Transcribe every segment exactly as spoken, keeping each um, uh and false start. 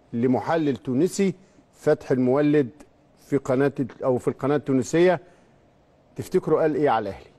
لمحلل تونسي فتحي المولد في قناه او في القناه التونسيه. تفتكروا قال ايه على الاهلي؟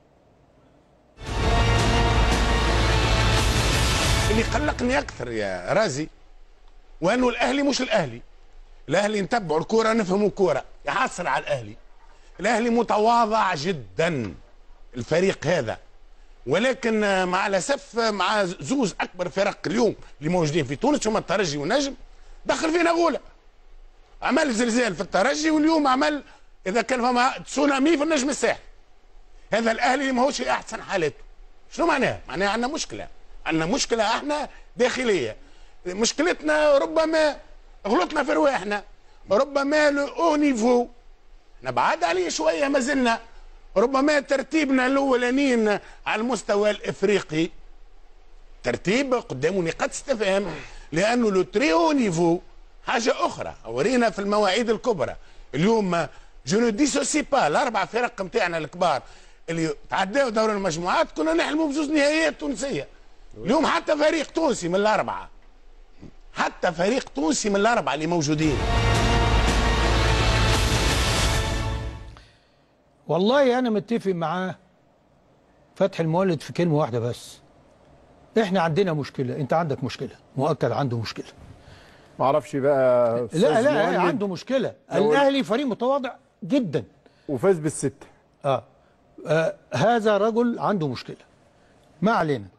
اللي قلقني اكثر يا رازي وانه الاهلي مش الاهلي. الاهلي نتبعوا الكوره نفهموا الكوره، يحصل على الاهلي. الاهلي متواضع جدا الفريق هذا، ولكن مع الاسف مع زوز اكبر فرق اليوم اللي موجودين في تونس هما الترجي والنجم، دخل فينا غوله. عمل زلزال في الترجي واليوم عمل اذا كان فما تسونامي في النجم الساحلي. هذا الاهلي اللي ماهوش في احسن حالاته. شنو معناها؟ معناها عندنا مشكله، عندنا مشكله احنا داخليه. مشكلتنا ربما غلطنا في رواحنا، ربما او نيفو احنا بعاد عليه شويه ما زلنا، ربما ترتيبنا الاولانيين على المستوى الافريقي ترتيب قدامه نقاط استفهام، لانه لو تري او نيفو حاجه اخرى. ورينا في المواعيد الكبرى اليوم جو نو ديسوسي با الاربع فرق نتاعنا الكبار اللي تعداوا دور المجموعات كنا نحلموا بزوز نهائيات تونسيه. اليوم حتى فريق تونسي من الاربعه، حتى فريق تونسي من الاربعه اللي موجودين. والله انا متفق معاه فتحي المولد في كلمه واحده بس، احنا عندنا مشكله، انت عندك مشكله، مؤكد عنده مشكله. ما اعرفش بقى. لا لا عنده مشكله. الاهلي فريق متواضع جدا وفاز بالسته. آه. اه هذا رجل عنده مشكله. ما علينا.